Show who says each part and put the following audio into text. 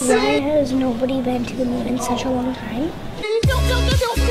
Speaker 1: Why has nobody been to the moon in such a long time?